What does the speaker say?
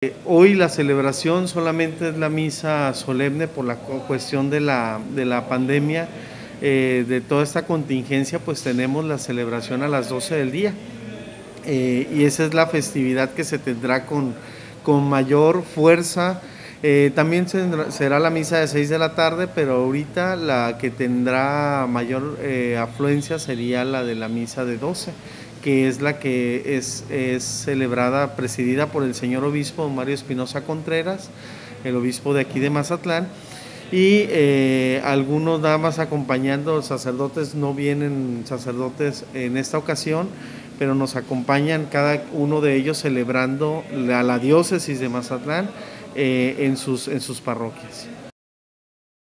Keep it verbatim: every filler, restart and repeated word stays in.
Hoy la celebración solamente es la misa solemne por la cuestión de la, de la pandemia, eh, de toda esta contingencia, pues tenemos la celebración a las doce del día, eh, y esa es la festividad que se tendrá con, con mayor fuerza. Eh, también será la misa de seis de la tarde, pero ahorita la que tendrá mayor eh, afluencia sería la de la misa de doce, que es la que es, es celebrada, presidida por el señor obispo Mario Espinosa Contreras, el obispo de aquí de Mazatlán, y eh, algunos nada más acompañando, sacerdotes, no vienen sacerdotes en esta ocasión, pero nos acompañan cada uno de ellos celebrando la, la diócesis de Mazatlán eh, en, sus, en sus parroquias.